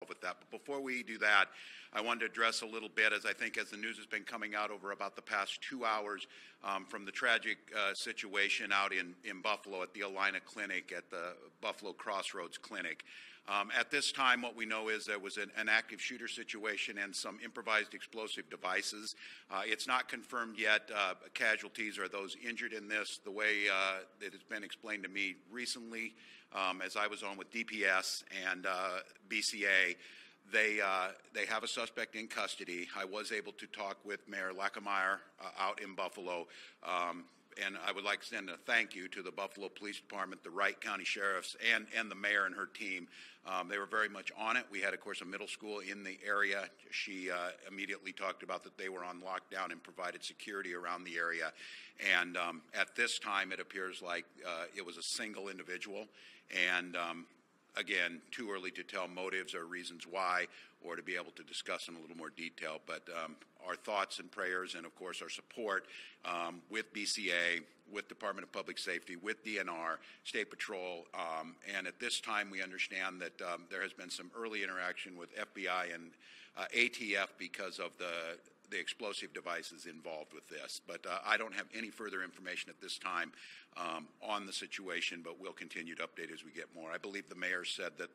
involved with that. But before we do that, I wanted to address a little bit, as I think as the news has been coming out over about the past 2 hours from the tragic situation out in Buffalo at the Allina Clinic, at the Buffalo Crossroads Clinic. At this time, what we know is there was an active shooter situation and some improvised explosive devices. It's not confirmed yet casualties or those injured in this. The way it has been explained to me recently, as I was on with DPS and BCA, they have a suspect in custody. I was able to talk with Mayor Lackameyer out in Buffalo. And I would like to send a thank you to the Buffalo Police Department, the Wright County Sheriffs, and the mayor and her team. They were very much on it. We had, of course, a middle school in the area. She immediately talked about that they were on lockdown and provided security around the area. And at this time, it appears like it was a single individual. And again, too early to tell motives or reasons why, or to be able to discuss in a little more detail. But our thoughts and prayers and, of course, our support with BCA, with Department of Public Safety, with DNR, State Patrol. And at this time, we understand that there has been some early interaction with FBI and ATF because of the explosive devices involved with this. But I don't have any further information at this time on the situation, but we'll continue to update as we get more. I believe the mayor said that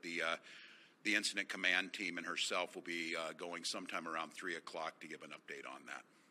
the incident command team and herself will be going sometime around 3 o'clock to give an update on that.